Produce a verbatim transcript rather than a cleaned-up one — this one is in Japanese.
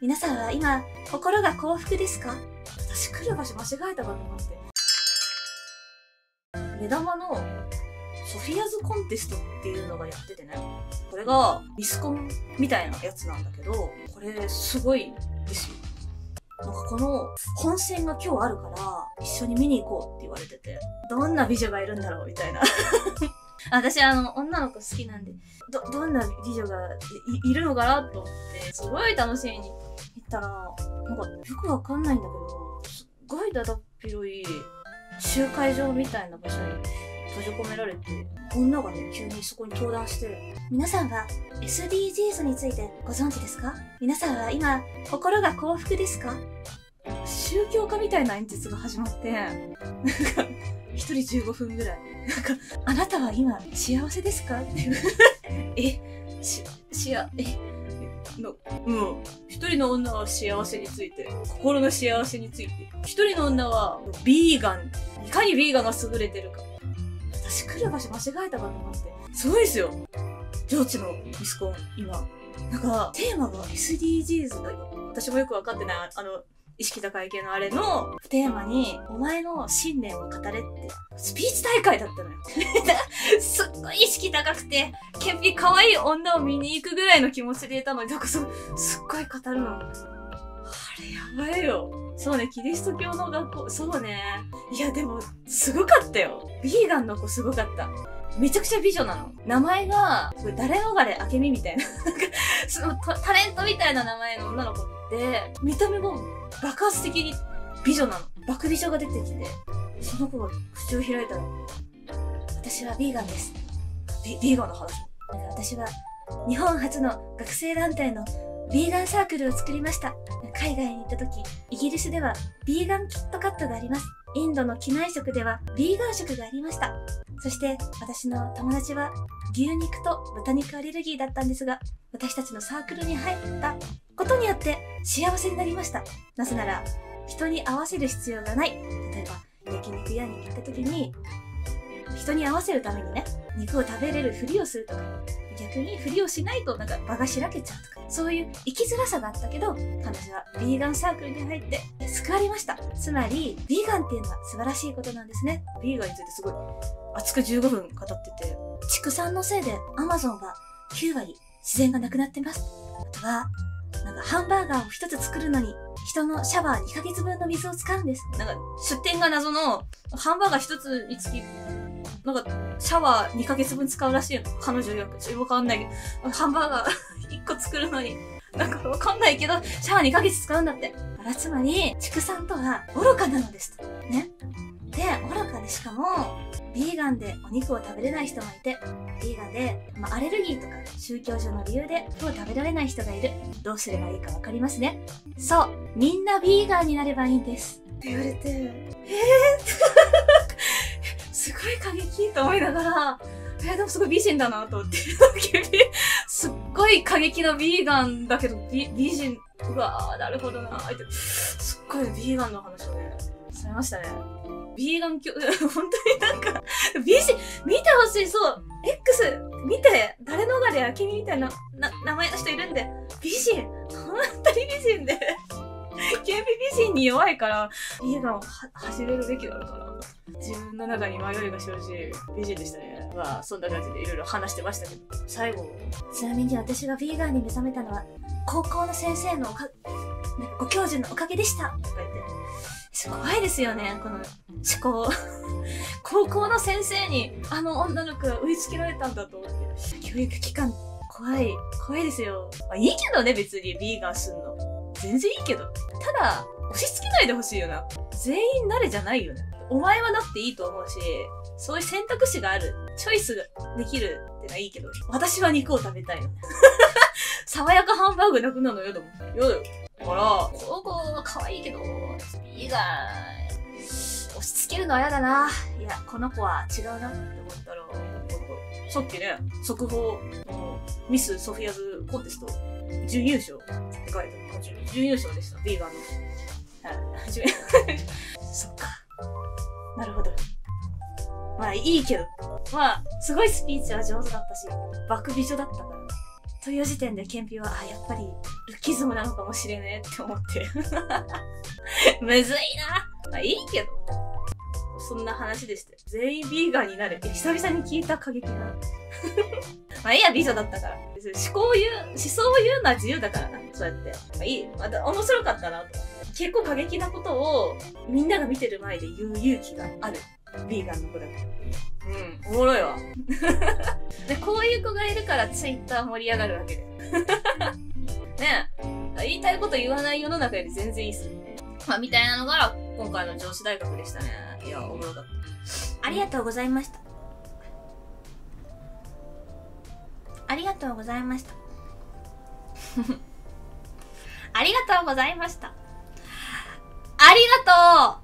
皆さんは今、心が幸福ですか？私来る場所間違えたかと思って。目玉のソフィアズコンテストっていうのがやっててね。これがミスコンみたいなやつなんだけど、これすごいですよ。なんかこの本戦が今日あるから一緒に見に行こうって言われてて、どんな美女がいるんだろうみたいな。私あの女の子好きなんで、ど、どんな美女が い, いるのかなと思って、すごい楽しみに行ったら、なんかよくわかんないんだけど、すっごいだだっ広い集会場みたいな場所に閉じ込められて、女がね、急にそこに登壇して、皆さんは エスディージーズ についてご存知ですか？皆さんは今、心が幸福ですか？宗教家みたいな演説が始まって、なんか、一人じゅうごふんぐらい。なんか、あなたは今、幸せですか？っていう。え、し、しあ、え、の、うん。一人の女は幸せについて、心の幸せについて。一人の女は、ビーガン。いかにビーガンが優れてるか。私来る場所間違えたかと思って。すごいですよ。上智のミスコン、今。なんか、テーマが エスディージーズ だよ。私もよくわかってない。あの、意識高い系のあれのテーマに、お前の信念を語れって、スピーチ大会だったのよ。すっごい意識高くて、ケンピ可愛い女を見に行くぐらいの気持ちでいたのに、なんかす、すっごい語るの。あれやばいよ。そうね、キリスト教の学校、そうね。いやでも、すごかったよ。ビーガンの子すごかった。めちゃくちゃ美女なの。名前が、誰逃れ明美みたいな。なんか、そのタレントみたいな名前の女の子って、見た目も爆発的に美女なの。爆美女が出てきて、その子が口を開いたら、私はビーガンです。ビ、ビーガンの話。なんか私は、日本初の学生団体のビーガンサークルを作りました。海外に行った時、イギリスではビーガンキットカットがあります。インドの機内食ではビーガン食がありました。そして私の友達は牛肉と豚肉アレルギーだったんですが、私たちのサークルに入ったことによって幸せになりました。なぜなら人に合わせる必要がない。例えば焼肉屋に行った時に人に合わせるためにね、肉を食べれるふりをするとか、逆にふりをしないとなんか場がしらけちゃうとか、そういう生きづらさがあったけど、彼女はビーガンサークルに入って救われました。つまりビーガンっていうのは素晴らしいことなんですね。ビーガンについてすごい熱くじゅうごふん語ってて、畜産のせいでアマゾンはきゅうわり自然がなくなってます。あとはなんかハンバーガーを一つ作るのに人のシャワーにかげつぶんの水を使うんです。なんか出典が謎のハンバーガー一つにつきなんか、シャワーにかげつぶん使うらしいの。彼女よく。ちょっとわかんないけど。ハンバーガーいっこ作るのに。なんかわかんないけど、シャワーにかげつ使うんだって。あら、つまり、畜産とは愚かなのです。ね。で、愚かでしかも、ビーガンでお肉を食べれない人もいて、ビーガンで、まあ、アレルギーとか宗教上の理由で肉を食べられない人がいる。どうすればいいかわかりますね。そう。みんなビーガンになればいいんです。って言われて、えーすごい過激と思いながら、えー、でもすごい美人だなと思って。すっごい過激なビーガンだけど、美, 美人。うわー、なるほどなーって。すっごいビーガンの話をね、されましたね。ビーガン教、本当になんか、美人、見てほしい、そう。X、見て、誰逃れ明美みたいな、な、名前の人いるんで。美人。本当に美人で。ケンピ美人に弱いから、ビーガンを始めるべきだろうかな。自分の中に迷いが生じ、美人でしたね。まあ、そんな感じでいろいろ話してましたけど。最後。ちなみに私がビーガンに目覚めたのは、高校の先生のおか、ご教授のおかげでしたとか言って。すごいですよね、この思考。高校の先生に、あの女の子が植え付けられたんだと思って。教育機関、怖い。怖いですよ。まあ、いいけどね、別にビーガンすんの。全然いいけど。ただ、押し付けないでほしいよな。全員なれじゃないよね。お前はなっていいと思うし、そういう選択肢がある。チョイスができるってのはいいけど、私は肉を食べたいの。爽やかハンバーグなくなるのよ、でも。よだよ。だから、この子は可愛いけど、ビーガン、押し付けるのは嫌だな。いや、この子は違うなって思ったら、さっきね、速報、ミス・ソフィアズ・コンテスト、準優勝って書いてある。準優勝でした、ビーガンの。はい。そっか。なるほど。まあいいけど。まあ、すごいスピーチは上手だったし、爆美女だったから。 という時点でケンピは、あ、やっぱりルッキズムなのかもしれねえって思って。むずいな。まあいいけど、そんな話でしたよ。全員ビーガンになれて久々に聞いた過激な。まあいいや、美女だったから。別に思考を言う、思想を言うのは自由だからな。そうやって。まあいい。また面白かったなと思って。結構過激なことをみんなが見てる前で言う勇気がある。ビーガンの子だから。うん、おもろいわ。で、こういう子がいるからツイッター盛り上がるわけで。ねえ。言いたいこと言わない世の中より全然いいっすよ。まあ、みたいなのが今回の上司大学でしたね。いや、おもろかった。ありがとうございました。ありがとうございました。ありがとうございました。ありがとう